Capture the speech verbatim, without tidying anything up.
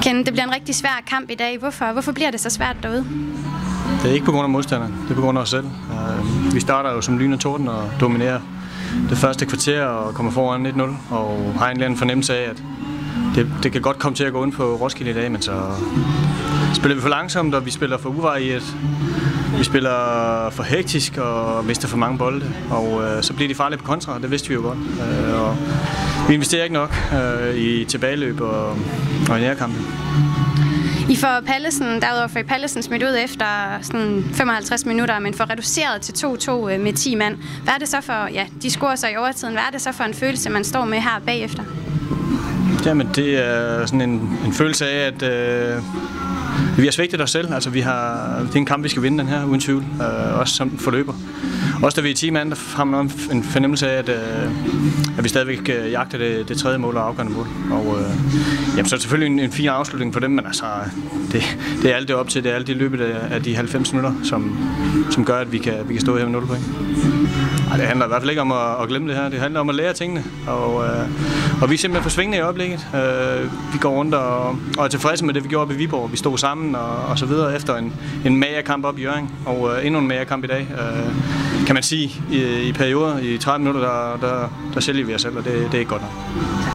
Ken, det bliver en rigtig svær kamp i dag. Hvorfor? Hvorfor bliver det så svært derude? Det er ikke på grund af modstanderen, det er på grund af os selv. Vi starter jo som lyn og torden og dominerer det første kvarter og kommer foran et nul, og har en eller anden fornemmelse af, at det, det kan godt komme til at gå ind på Roskilde i dag, men så spiller vi for langsomt, og vi spiller for uvarieret. Vi spiller for hektisk og mister for mange bolde, og øh, så bliver de farlige på kontra, det vidste vi jo godt. Øh, og vi investerer ikke nok øh, i tilbageløb og, og i nærkampe. I får Pallesen, derudover får I Pallesen smidt ud efter sådan femoghalvtreds minutter, men får reduceret til to to med ti mand. Hvad er det så for, ja, de scorer så i overtiden, hvad er det så for en følelse, man står med her bagefter? Jamen, det er sådan en, en følelse af, at øh, vi har svigtet os selv. Altså, vi har, det er en kamp, vi skal vinde den her, uden tvivl, øh, også som forløber. Også da vi er ti mand, der har man en fornemmelse af, at, øh, at vi stadigvæk øh, jagter det, det tredje mål og afgørende mål. Og, øh, jamen, så er det selvfølgelig en, en fin afslutning for dem, men altså, det, det er alt det op til, det er alt det løbet af, af de halvfems minutter, som, som gør, at vi kan, vi kan stå her med nul point. Ej, det handler i hvert fald ikke om at, at glemme det her, det handler om at lære tingene, og, øh, og vi er simpelthen for svingende i øjeblikket. Øh, vi går rundt og, og er tilfredse med det, vi gjorde oppe i Viborg. Vi stod sammen og, og så videre efter en, en magerkamp op i Hjørring, og øh, endnu en magerkamp i dag. Øh, kan man sige, i, i perioder, i tredive minutter, der, der, der sælger vi os selv, og det, det er ikke godt nok.